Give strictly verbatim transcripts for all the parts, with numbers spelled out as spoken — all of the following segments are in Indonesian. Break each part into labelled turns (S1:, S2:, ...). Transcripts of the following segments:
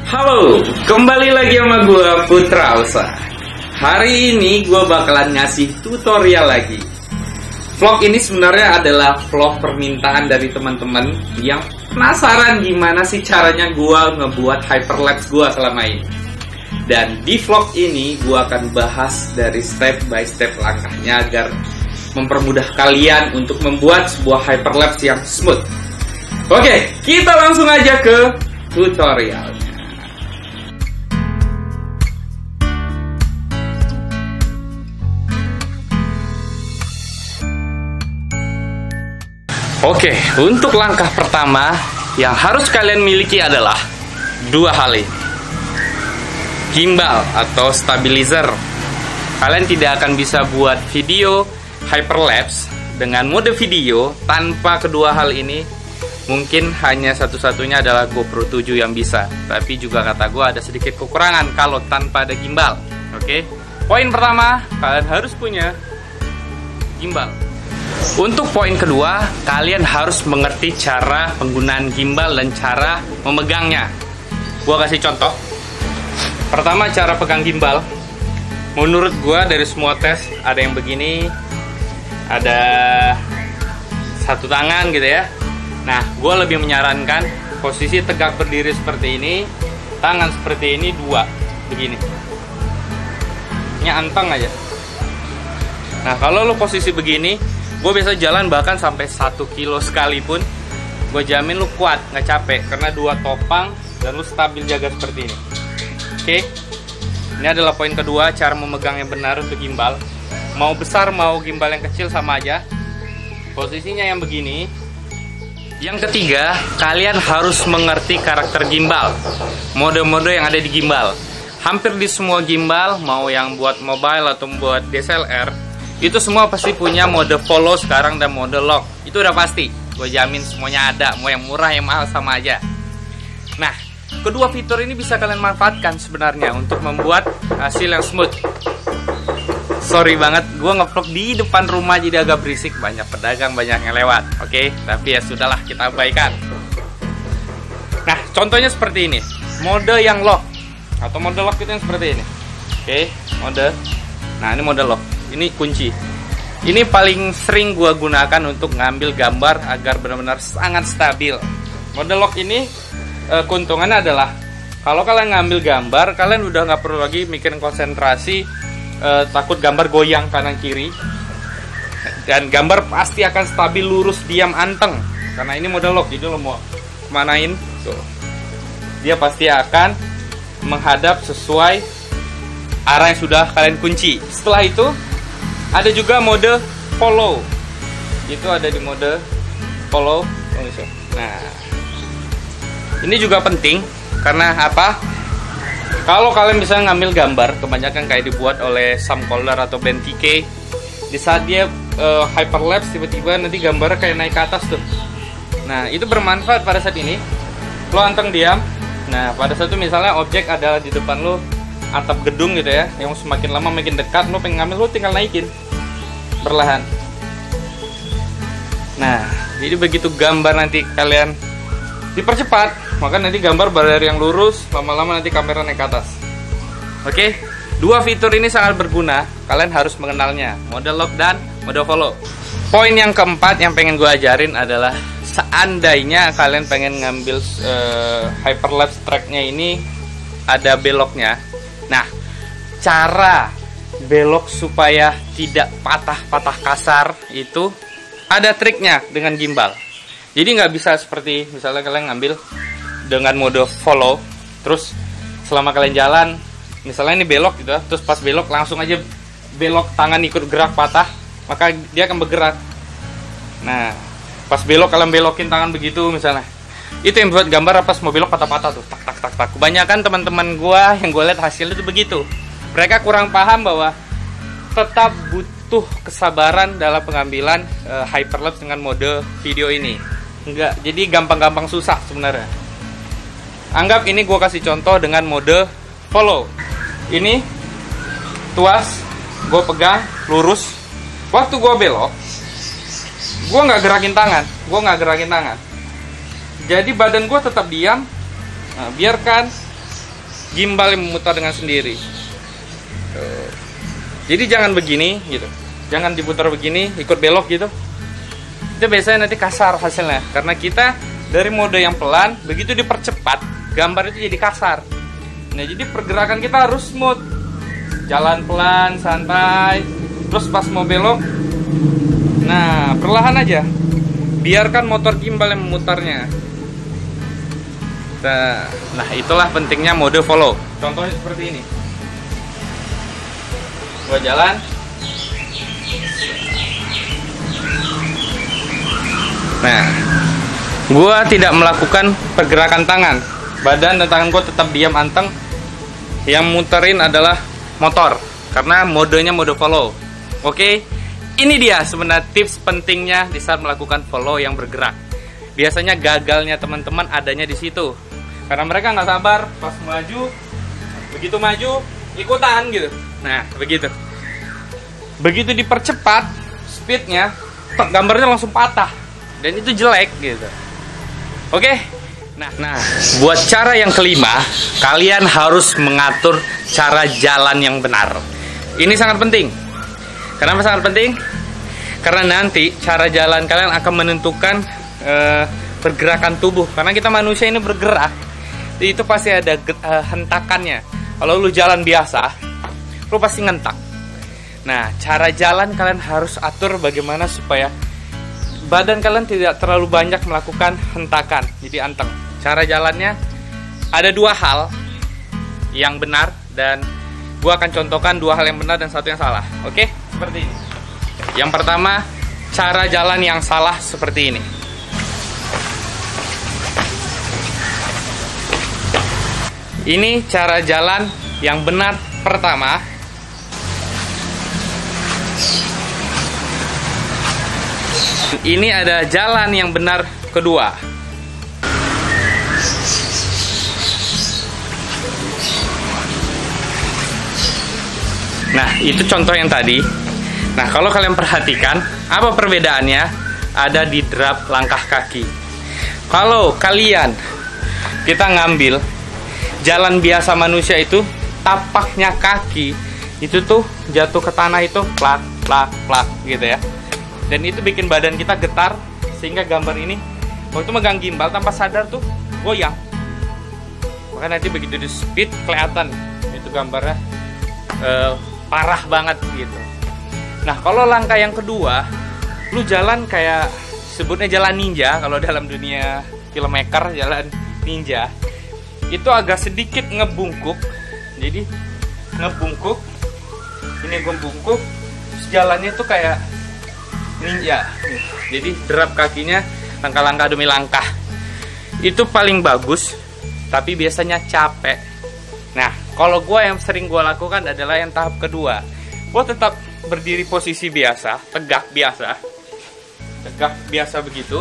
S1: Halo, kembali lagi sama gue Putra Usa. Hari ini gue bakalan ngasih tutorial lagi. Vlog ini sebenarnya adalah vlog permintaan dari teman-teman yang penasaran gimana sih caranya gue ngebuat hyperlapse gue selama ini. Dan di vlog ini gue akan bahas dari step by step langkahnya agar mempermudah kalian untuk membuat sebuah hyperlapse yang smooth. Oke, kita langsung aja ke tutorialnya. Oke, untuk langkah pertama yang harus kalian miliki adalah dua hal ini. Gimbal atau stabilizer. Kalian tidak akan bisa buat video hyperlapse dengan mode video tanpa kedua hal ini. Mungkin hanya satu-satunya adalah GoPro tujuh yang bisa. Tapi juga kata gue ada sedikit kekurangan kalau tanpa ada gimbal. Oke, poin pertama, kalian harus punya gimbal. Untuk poin kedua, kalian harus mengerti cara penggunaan gimbal dan cara memegangnya. Gua kasih contoh. Pertama, cara pegang gimbal. Menurut gua dari semua tes, ada yang begini, ada satu tangan gitu ya. Nah, gua lebih menyarankan posisi tegak berdiri seperti ini, tangan seperti ini, dua begini. Ini anteng aja. Nah, kalau lo posisi begini, gue biasa jalan bahkan sampai satu kilo sekalipun, gue jamin lu kuat, nggak capek, karena dua topang dan lu stabil jaga seperti ini. Oke, ini adalah poin kedua, cara memegang yang benar untuk gimbal. Mau besar mau gimbal yang kecil sama aja, posisinya yang begini. Yang ketiga, kalian harus mengerti karakter gimbal, mode-mode yang ada di gimbal. Hampir di semua gimbal, mau yang buat mobile atau buat D S L R, itu semua pasti punya mode follow sekarang dan mode lock. Itu udah pasti, gue jamin semuanya ada. Mau yang murah yang mahal sama aja. Nah, kedua fitur ini bisa kalian manfaatkan sebenarnya untuk membuat hasil yang smooth. Sorry banget, gue ngevlog di depan rumah jadi agak berisik, banyak pedagang, banyak yang lewat. Oke, tapi ya sudahlah, kita abaikan. Nah, contohnya seperti ini, mode yang lock atau mode lock itu yang seperti ini. Oke, mode. Nah, ini mode lock. Ini kunci. Ini paling sering gua gunakan untuk ngambil gambar agar benar-benar sangat stabil. Mode lock ini e, keuntungannya adalah kalau kalian ngambil gambar, kalian udah nggak perlu lagi mikirin konsentrasi, e, takut gambar goyang kanan kiri, dan gambar pasti akan stabil, lurus, diam, anteng. Karena ini mode lock, jadi lo mau kemanain, tuh, dia pasti akan menghadap sesuai arah yang sudah kalian kunci. Setelah itu ada juga mode follow. Itu ada di mode follow. Nah, ini juga penting karena apa? Kalau kalian bisa ngambil gambar, kebanyakan kayak dibuat oleh Sam Colder atau Ben T K, di saat dia uh, hyperlapse tiba-tiba nanti gambarnya kayak naik ke atas tuh. Nah, itu bermanfaat pada saat ini. Lo anteng diam. Nah, pada saat itu misalnya objek adalah di depan lo, atap gedung gitu ya, yang semakin lama makin dekat, lo pengen ngambil, lo tinggal naikin perlahan. Nah, jadi begitu gambar nanti kalian dipercepat, maka nanti gambar dari yang lurus, lama-lama nanti kamera naik ke atas. Oke, dua fitur ini sangat berguna, kalian harus mengenalnya, mode lock dan mode follow. Poin yang keempat yang pengen gue ajarin adalah, seandainya kalian pengen ngambil uh, hyperlapse tracknya ini ada beloknya. Nah, cara belok supaya tidak patah-patah kasar itu ada triknya dengan gimbal. Jadi nggak bisa seperti misalnya kalian ngambil dengan mode follow, terus selama kalian jalan, misalnya ini belok gitu, terus pas belok langsung aja belok tangan ikut gerak patah, maka dia akan bergerak. Nah, pas belok kalian belokin tangan begitu misalnya, itu yang buat gambar pas mau belok patah-patah tuh, tak tak tak tak. Kebanyakan teman-teman gua yang gue lihat hasilnya itu begitu. Mereka kurang paham bahwa tetap butuh kesabaran dalam pengambilan uh, hyperlapse dengan mode video ini. Enggak, jadi gampang-gampang susah sebenarnya. Anggap ini gue kasih contoh dengan mode follow. Ini tuas, gue pegang lurus. Waktu gue belok, gue nggak gerakin tangan, gue nggak gerakin tangan. Jadi badan gue tetap diam. Nah, biarkan gimbal yang memutar dengan sendiri. Tuh. Jadi jangan begini gitu, jangan diputar begini ikut belok gitu. Itu biasanya nanti kasar hasilnya, karena kita dari mode yang pelan, begitu dipercepat gambar itu jadi kasar. Nah jadi pergerakan kita harus smooth, jalan pelan, santai. Terus pas mau belok, nah perlahan aja, biarkan motor gimbal yang memutarnya. Nah itulah pentingnya mode follow. Contohnya seperti ini, gua jalan, nah gua tidak melakukan pergerakan tangan, badan dan tangan gua tetap diam anteng. Yang muterin adalah motor, karena modenya mode follow. Oke, ini dia sebenarnya tips pentingnya di saat melakukan follow yang bergerak. Biasanya gagalnya teman-teman adanya di situ, karena mereka nggak sabar pas maju, begitu maju ikutan gitu. Nah begitu, begitu dipercepat speednya, gambarnya langsung patah dan itu jelek gitu. Oke, nah, nah buat cara yang kelima, kalian harus mengatur cara jalan yang benar. Ini sangat penting. Kenapa sangat penting? Karena nanti cara jalan kalian akan menentukan uh, pergerakan tubuh. Karena kita manusia ini bergerak, itu pasti ada uh, hentakannya. Kalau lu jalan biasa, lu pasti ngentak. Nah, cara jalan kalian harus atur bagaimana supaya badan kalian tidak terlalu banyak melakukan hentakan, jadi anteng. Cara jalannya ada dua hal yang benar, dan gua akan contohkan dua hal yang benar dan satu yang salah. Oke? Seperti ini. Yang pertama, cara jalan yang salah seperti ini. Ini cara jalan yang benar pertama. Ini ada jalan yang benar kedua. Nah, itu contoh yang tadi. Nah, kalau kalian perhatikan, apa perbedaannya? Ada di drap langkah kaki. Kalau kalian, kita ngambil jalan biasa manusia itu, tapaknya kaki, itu tuh jatuh ke tanah itu, plak, plak, plak, gitu ya. Dan itu bikin badan kita getar, sehingga gambar ini, waktu megang gimbal tanpa sadar tuh, goyang. Maka nanti begitu di speed, kelihatan, itu gambarnya uh, parah banget gitu. Nah kalau langkah yang kedua, lu jalan kayak sebutnya jalan ninja. Kalau dalam dunia filmmaker, jalan ninja itu agak sedikit ngebungkuk. Jadi ngebungkuk, ini ngebungkuk, terus jalannya tuh kayak ninja. Jadi derap kakinya langkah-langkah demi langkah. Itu paling bagus, tapi biasanya capek. Nah kalau gue yang sering gue lakukan adalah yang tahap kedua. Gue tetap berdiri posisi biasa, tegak biasa, tegak biasa begitu.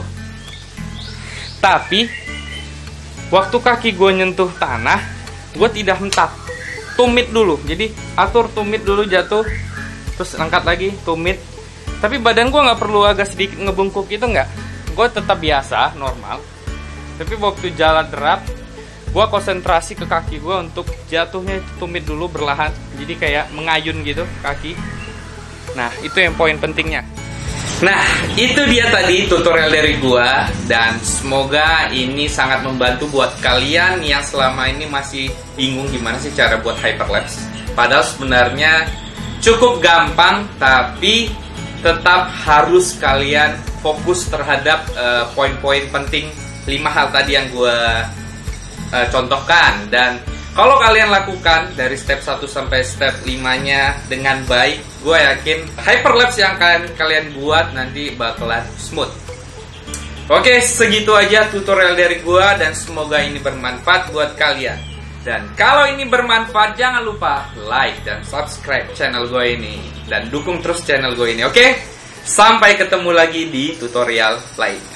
S1: Tapi waktu kaki gue nyentuh tanah, gue tidak hentak, tumit dulu. Jadi atur tumit dulu jatuh, terus angkat lagi, tumit. Tapi badan gue nggak perlu agak sedikit ngebungkuk itu nggak. Gue tetap biasa, normal. Tapi waktu jalan derap, gue konsentrasi ke kaki gue untuk jatuhnya tumit dulu berlahan. Jadi kayak mengayun gitu kaki. Nah itu yang poin pentingnya. Nah itu dia tadi tutorial dari gue, dan semoga ini sangat membantu buat kalian yang selama ini masih bingung gimana sih cara buat hyperlapse. Padahal sebenarnya cukup gampang, tapi tetap harus kalian fokus terhadap uh, poin-poin penting lima hal tadi yang gue uh, contohkan. Dan kalau kalian lakukan dari step satu sampai step lima-nya dengan baik, gue yakin hyperlapse yang kalian kalian buat nanti bakalan smooth. Oke, segitu aja tutorial dari gue, dan semoga ini bermanfaat buat kalian. Dan kalau ini bermanfaat, jangan lupa like dan subscribe channel gue ini, dan dukung terus channel gue ini. Oke, sampai ketemu lagi di tutorial lain.